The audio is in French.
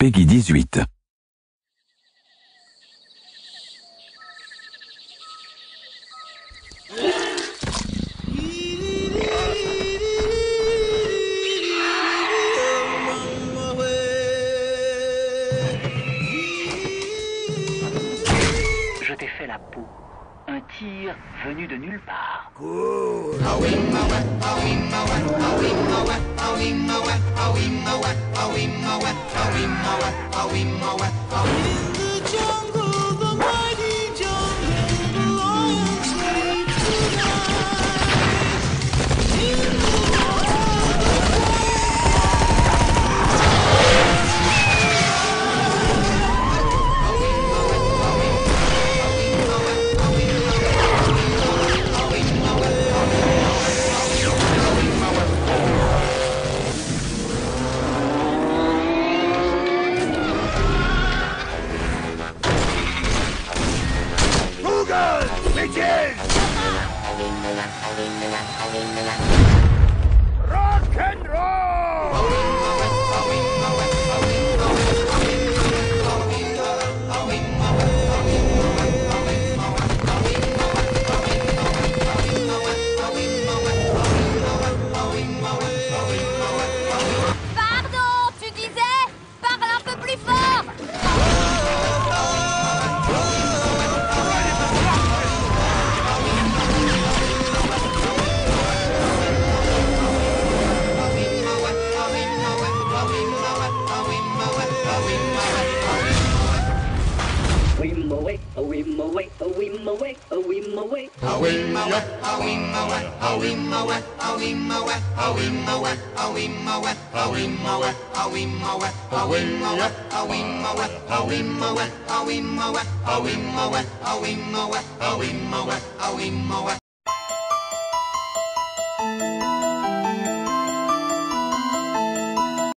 Peggy 18. Je t'ai fait la peau. Un tir venu de nulle part. Cool. Rock and roll! Pardon, tu disais? Parle un peu plus fort! Wimoweh, oh Wimoweh, oh Wimoweh, oh Wimoweh. A Wimoweh, a Wimoweh, a Wimoweh, a Wimoweh, a Wimoweh, a Wimoweh, a Wimoweh, a Wimoweh, a Wimoweh, a Wimoweh, a Wimoweh, a Wimoweh, a Wimoweh, a Wimoweh, a Wimoweh, a Wimoweh.